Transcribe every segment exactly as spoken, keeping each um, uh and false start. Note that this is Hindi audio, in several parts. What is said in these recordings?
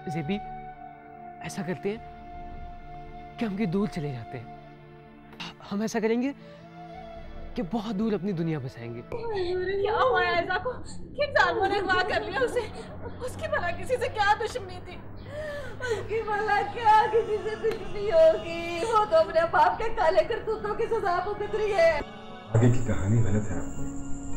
ज़ेबी, ऐसा करते हैं कि हम कहीं दूर चले जाते हैं। हम ऐसा करेंगे कि बहुत दूर अपनी दुनिया बसाएंगे। क्या हुआ ऐसा को? किन जानवरों ने अगवा कर लिया उसे? उसकी भला किसी से क्या दुश्मनी थी? उसकी भला क्या किसी से दुश्मनी होगी? वो तो अपने बाप के काले करतूतों की सजा भुगत रही है। आगे की कहानी गलत है आपकी।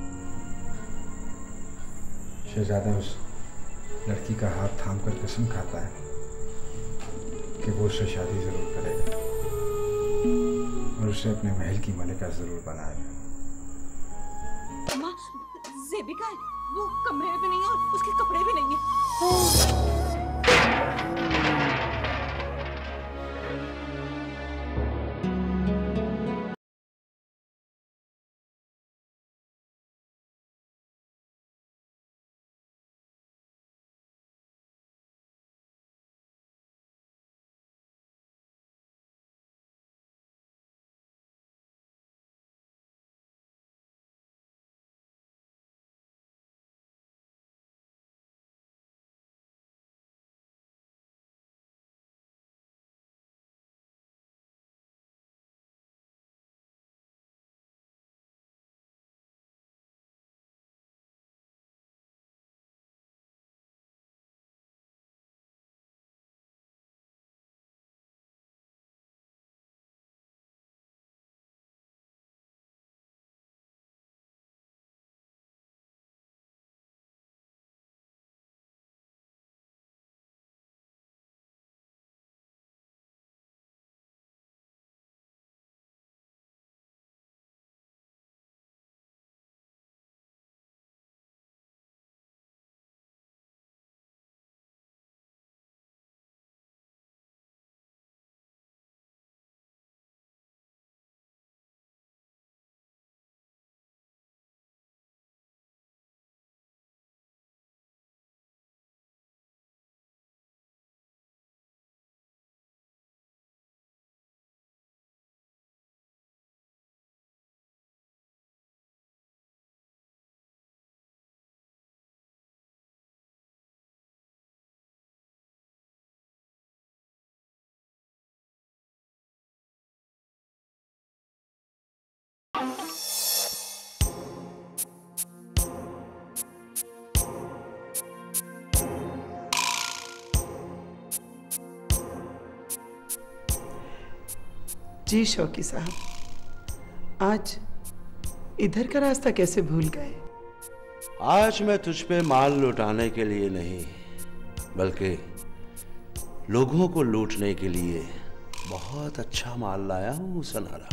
शहजादा उस लड़की का हाथ थाम कर कसम खाता है कि वो उससे शादी जरूर करेगा और उसे अपने महल की मलिका जरूर बनाएगा। अम्मा, ज़ेबी का है? वो कमरे में भी नहीं है और उसके कपड़े भी नहीं है। जी शौकी साहब, आज इधर का रास्ता कैसे भूल गए? आज मैं तुझ पे माल लुटाने के लिए नहीं बल्कि लोगों को लूटने के लिए बहुत अच्छा माल लाया हूं सनारा।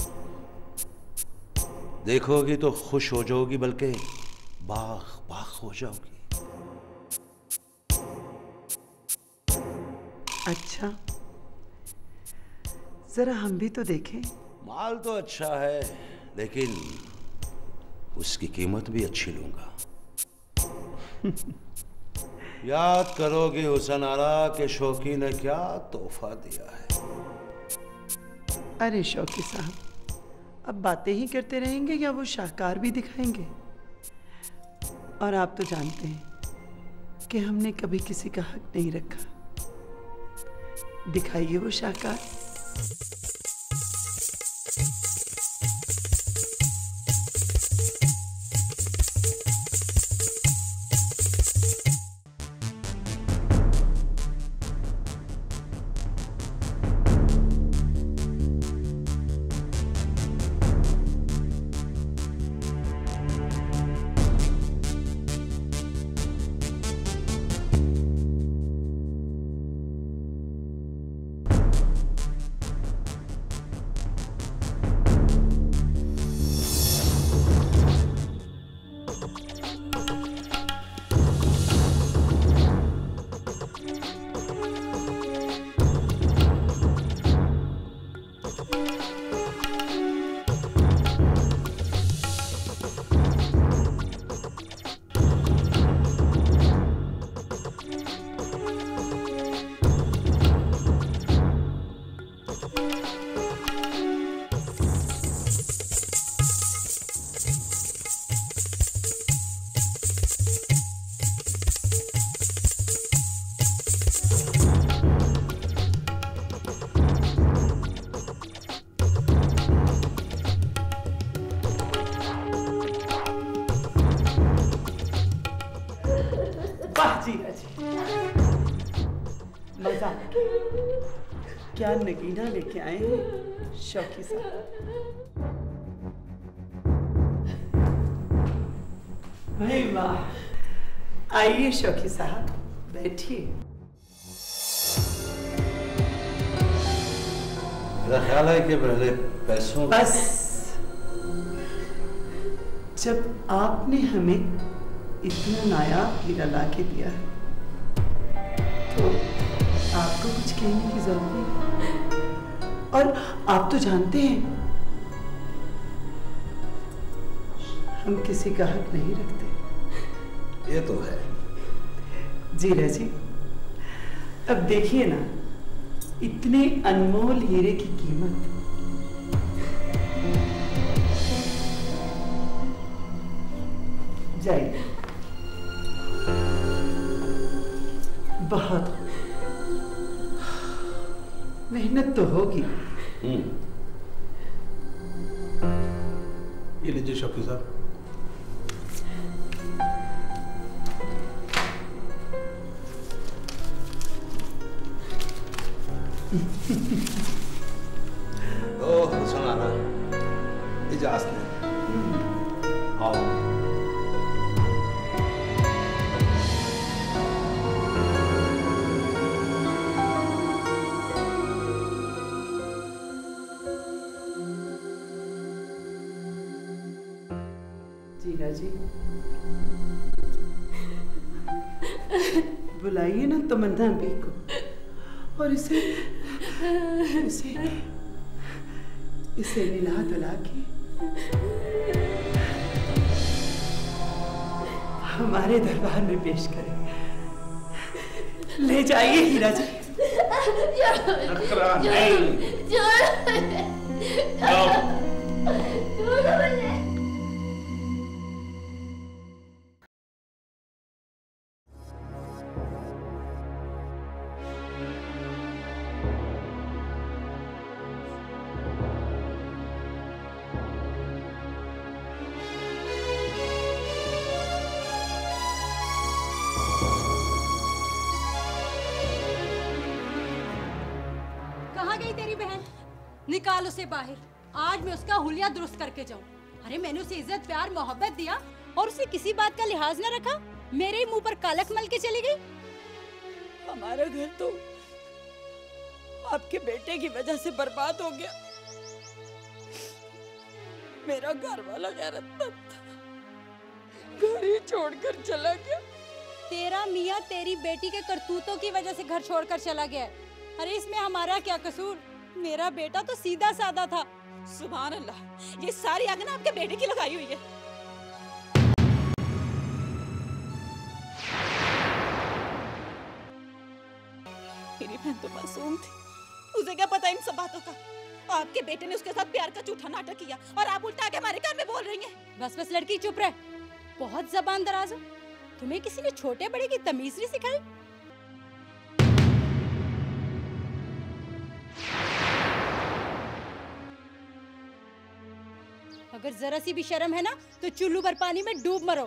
देखोगी तो खुश हो जाओगी, बल्कि बाग बाग हो जाओगी। अच्छा, जरा हम भी तो देखें। माल तो अच्छा है, लेकिन उसकी कीमत भी अच्छी लूंगा। याद करोगे हुसन आरा के शौकी ने क्या तोहफा दिया है। अरे शौकी साहब, अब बातें ही करते रहेंगे या वो शाहकार भी दिखाएंगे? और आप तो जानते हैं कि हमने कभी किसी का हक नहीं रखा। दिखाइए वो शाहकार। जी। मजा क्या नगीना लेके आए हैं शौकी साहब। भाई वाह, आइए शौकी साहब बैठिए। मेरा ख्याल है कि पहले पैसों बस जब आपने हमें इतना नायाब हीरा ला के दिया तो आपको कुछ कहने की जरूरत नहीं। और आप तो जानते हैं हम किसी का हक नहीं रखते। ये तो है। जीरा जी, अब देखिए ना, इतने अनमोल हीरे की कीमत जाइए। बहुत मेहनत तो होगी। ये लीजिए शौकी साहब। ओह सुना ना, इजाजत नहीं। आओ। जीरा जी, बुलाइए ना तमन्ना बी को और इसे इसे इसे मिला दुला के हमारे दरबार में पेश करें। ले जाइए हीरा जी। नखरा नहीं। निकाल उसे बाहर। आज मैं उसका हुलिया दुरुस्त करके जाऊं। अरे मैंने उसे इज्जत प्यार मोहब्बत दिया और उसे किसी बात का लिहाज न रखा। मेरे ही मुंह पर कालक मल के चली गई। हमारा घर तो आपके बेटे की वजह से बर्बाद हो गया। मेरा घर वाला गैरतमंद था, घर ही छोड़कर चला गया। तेरा मियाँ तेरी बेटी के करतूतों की वजह से घर छोड़कर चला गया। अरे इसमें हमारा क्या कसूर? मेरा बेटा तो सीधा साधा था। सुभान अल्लाह, ये सारी आग ना आपके बेटे की लगाई हुई है। मेरी बहन तो मासूम थी, उसे क्या पता इन सब बातों का। आपके बेटे ने उसके साथ प्यार का झूठा नाटक किया और आप उल्टा आके हमारे कान में बोल रही हैं। बस बस लड़की चुप रह, बहुत जबान दराज हो। तुम्हें किसी ने छोटे बड़े की तमीज नहीं सिखाई? अगर जरा सी भी शर्म है ना तो चुल्लू भर पानी में डूब मरो।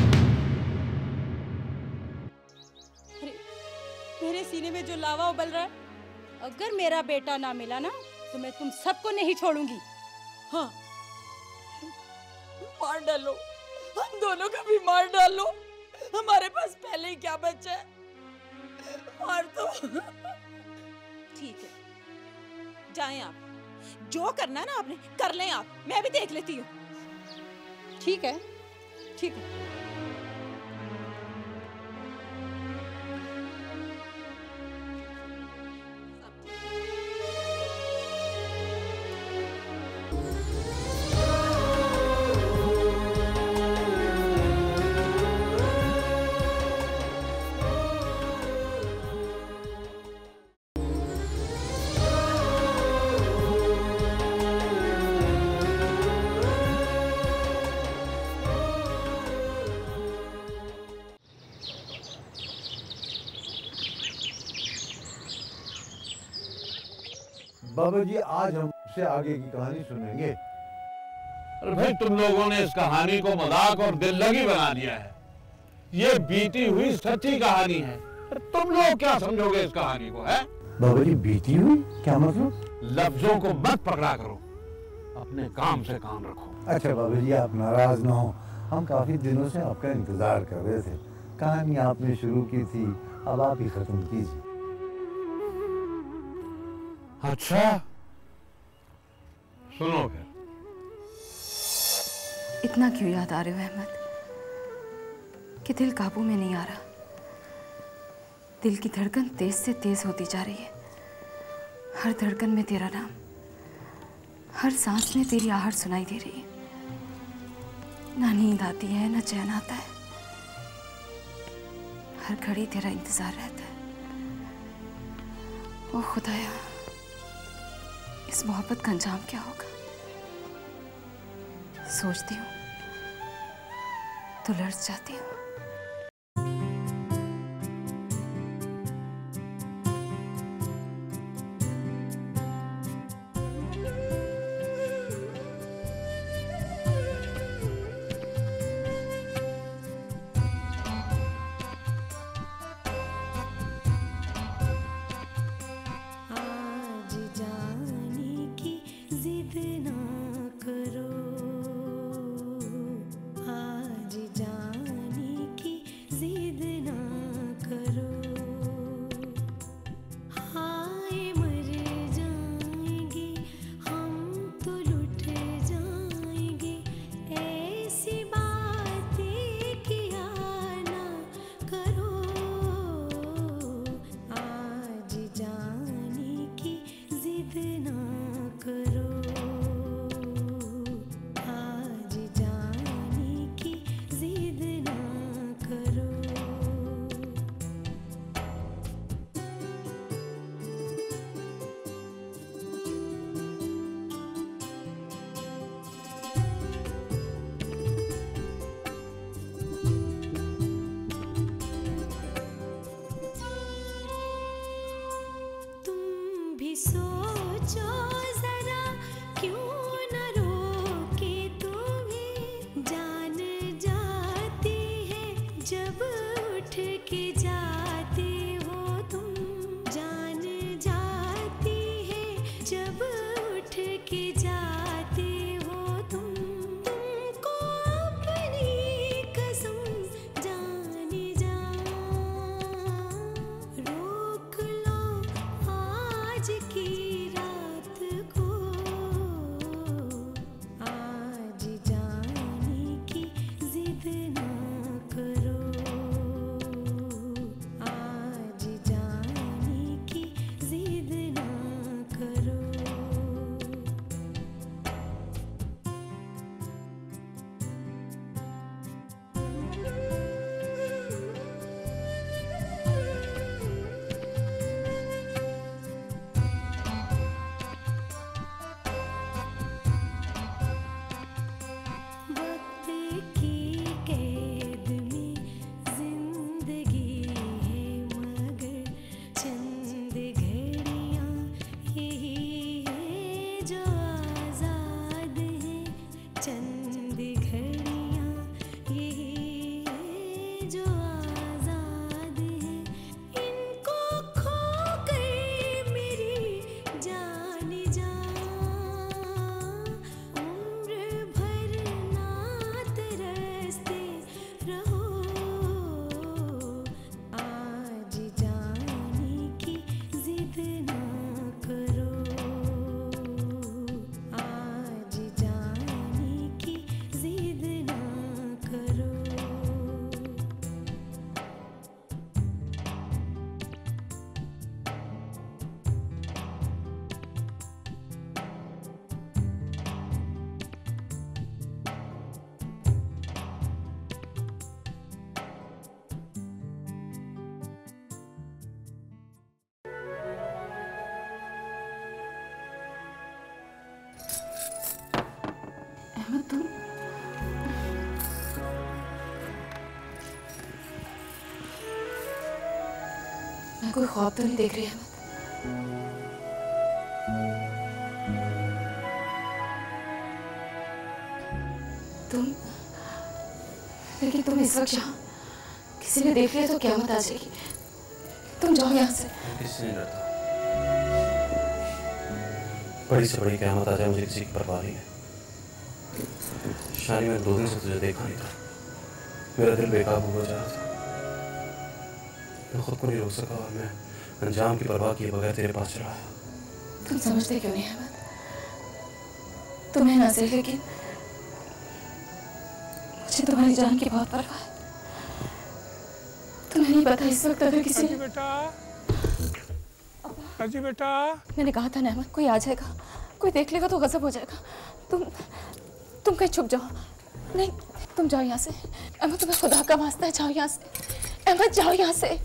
अरे मेरे सीने में जो लावा उबल रहा है, अगर मेरा बेटा ना मिला ना तो मैं तुम सबको नहीं छोड़ूंगी। हाँ, मार डालो, हम दोनों का भी मार डालो। हमारे पास पहले ही क्या बचा है, मार दो। ठीक है, जाएं आप। जो करना है ना आपने कर लें आप, मैं भी देख लेती हूँ। ठीक है, ठीक है। बाबा जी, आज हम से आगे की कहानी सुनेंगे। अरे भाई, तुम लोगों ने इस कहानी को मजाक और दिल लगी बना दिया है। ये बीती हुई सच्ची कहानी है। तुम लोग क्या समझोगे इस कहानी को, है? बाबा जी बीती हुई क्या मतलब? लफ्जों को मत पकड़ा करो, अपने काम से काम रखो। अच्छा बाबा जी आप नाराज ना हो, हम काफी दिनों से आपका इंतजार कर रहे थे। कहानी आपने शुरू की थी, अब आप ही खत्म कीजिए। अच्छा सुनो फिर। इतना क्यों याद आ रहे हो अहमद कि दिल काबू में नहीं आ रहा? दिल की धड़कन तेज से तेज होती जा रही है। हर धड़कन में तेरा नाम, हर सांस में तेरी आहट सुनाई दे रही है। ना नींद आती है ना चैन आता है, हर घड़ी तेरा इंतजार रहता है। ओ खुदाया, इस मोहब्बत का अंजाम क्या होगा? सोचती हूँ तो लड़ जाती हूँ। तुम मैं कोई ख्वाब तो नहीं देख रही अहमद? तुम लेकिन तुम इस वक्त यहाँ किसी ने देख लिया तो क़यामत आ जाएगी। तुम जाओ यहाँ से। किससे नहीं डरता, बड़ी से बड़ी क़यामत आ जाए मुझे किसी की परवाह नहीं है। शानी, मैं दो दिन से तुझे देखा नहीं था, मेरा दिल बेकाबू हो जा रहा था, मैं खुद को नहीं रोक सका और मैं अंजाम की परवाह किए बगैर तेरे पास चला आया। तुम समझते क्यों नहीं अहमद? तुम्हें ना सही लेकिन मुझे तुम्हारी जान की बहुत परवाह है। तुम्हें नहीं पता इस वक्त अगर किसी ने... बेटा, अजी बेटा, मैंने कहा था ना अहमद, कोई आ जाएगा, कोई देख लेगा तो गजब हो जाएगा। तुम तुम कहीं छुप जाओ। नहीं, तुम जाओ यहाँ से। अहमद, तुम्हें खुदा का वास्ता है, जाओ यहाँ से। अहमद, जाओ यहाँ से।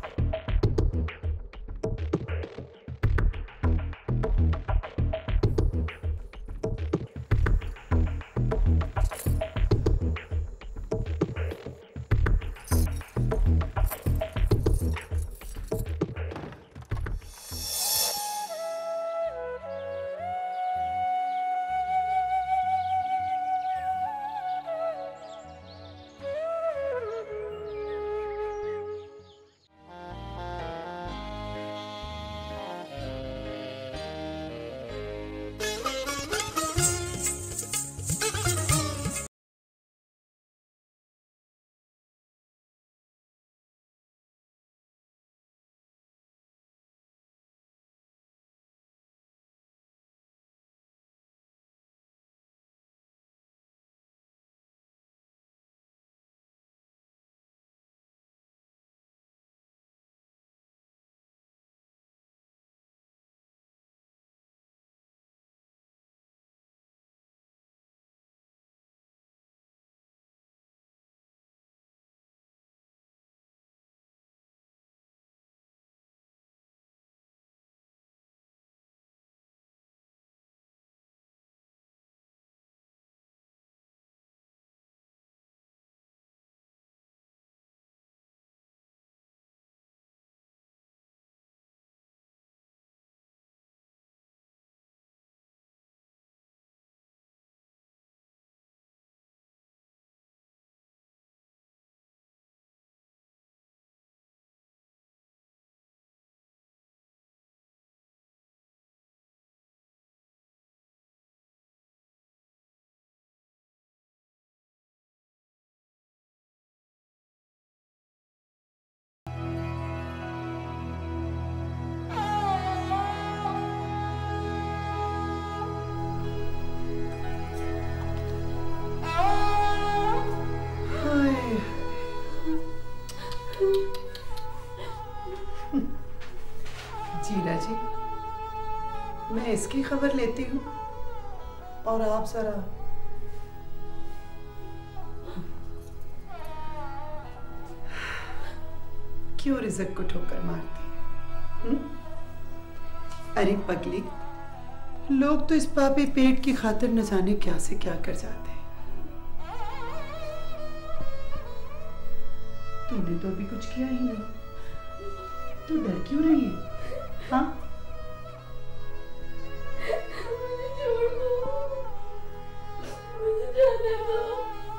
जीना जी, मैं इसकी खबर लेती हूँ और आप जरा क्यों रिज़्क को ठोकर मारती है? अरे पगली, लोग तो इस पापी पेट की खातिर न जाने क्या से क्या कर जाते हैं। तूने तो अभी कुछ किया ही नहीं, तू डर क्यों रही है? हाँ? मुझे जाने दो।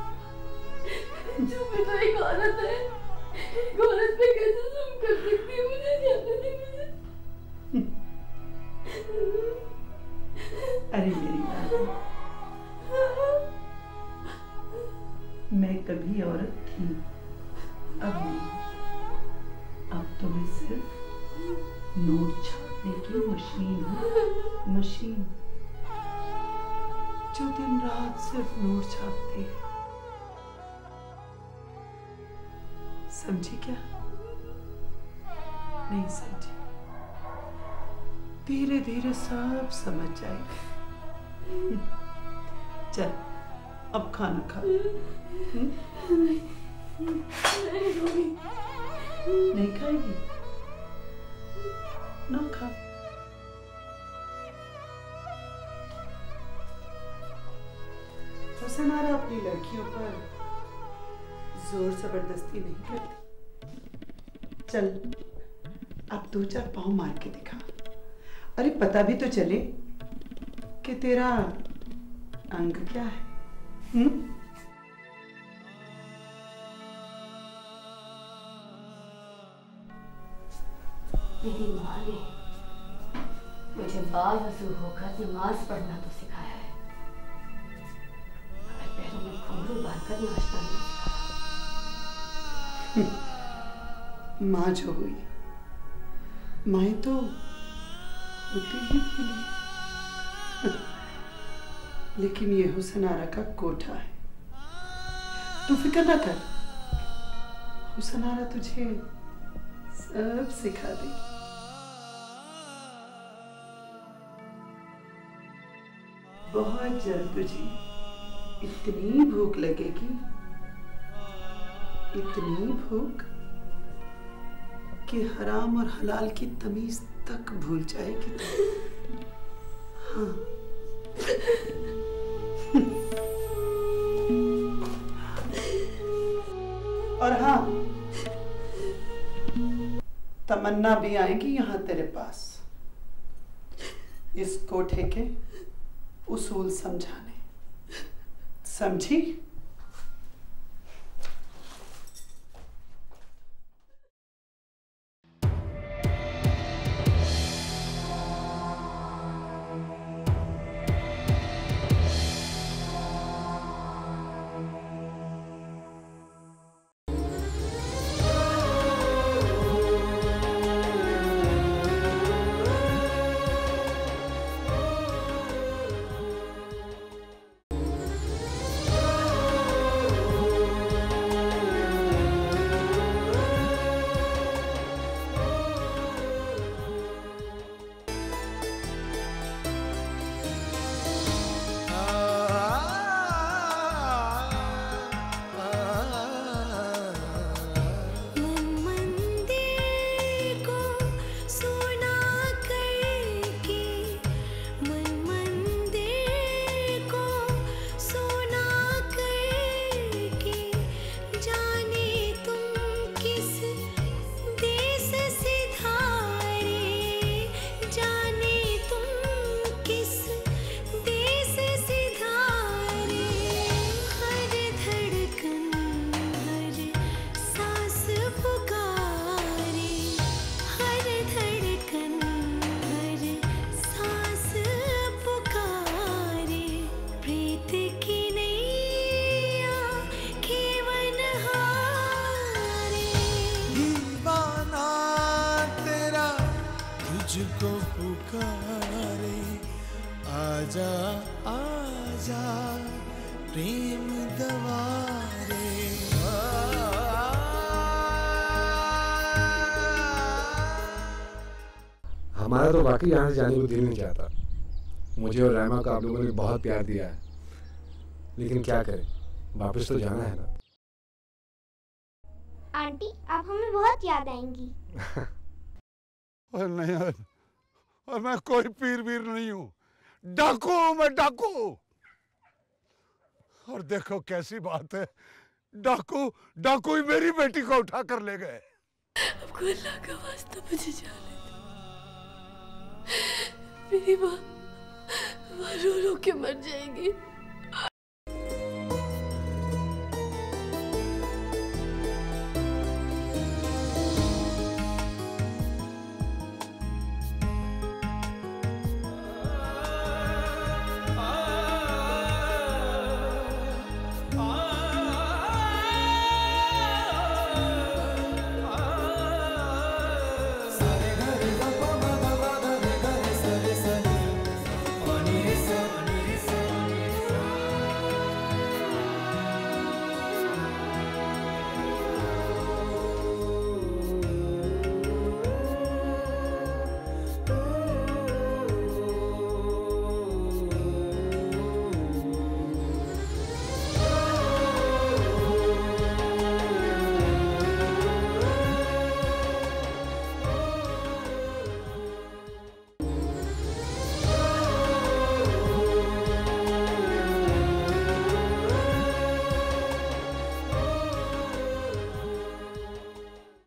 जो भी तो एक औरत है, एक औरत पे कैसे जुल्म कर सकती है? मुझे जाने दे मुझे। अरे मेरी बात, मैं कभी औरत थी, अब नहीं। अब तो मैं सिर्फ नोट छापने की मशीन हूँ, मशीन जो दिन रात सिर्फ नोट छापती है। समझी क्या? नहीं समझी? धीरे धीरे सब समझ जाएगी। चल अब खाना खा। नहीं खाएगी? ना खा। हुसैन आरा अपनी लड़कियों पर जोर जबरदस्ती नहीं करती। चल अब दो चार पाँव मार के दिखा। अरे पता भी तो चले कि तेरा अंग क्या है। हुँ? मेरी माँ ने मुझे बावजूद होकर नमाज पढ़ना तो सिखाया है, मगर पैरों में घुंघरू बांधकर नाचना नहीं सिखाया। माँ जो हुई, माँ तो होती ही भूली। लेकिन ये हुसन आरा का कोठा है, तू फिक्र ना कर, हुसन आरा तुझे सब सिखा देगी। बहुत जल्द तुझे इतनी भूख लगेगी, इतनी भूख कि हराम और हलाल की तमीज तक भूल जाएगी तू। हाँ। और हाँ, तमन्ना भी आएगी यहाँ तेरे पास इस कोठे के उसूल समझाने, समझी? तुझको पुकारे, आजा आजा प्रेम दवारे। हमारा तो वाकई यहाँ से जाने को दिल नहीं चाहता। मुझे और रायमा को आप लोगों ने बहुत प्यार दिया है, लेकिन क्या करें, वापस तो जाना है ना। आंटी आप हमें बहुत याद आएंगी। और नहीं, और मैं कोई पीर वीर नहीं हूं, डाकू हूं मैं, डाकू। और देखो कैसी बात है, डाकू डाकू ही मेरी बेटी को उठा कर ले गए। आपको अल्लाह का वास्ता मुझे जाने दो, मेरी माँ माँ रो रो के मर जाएगी।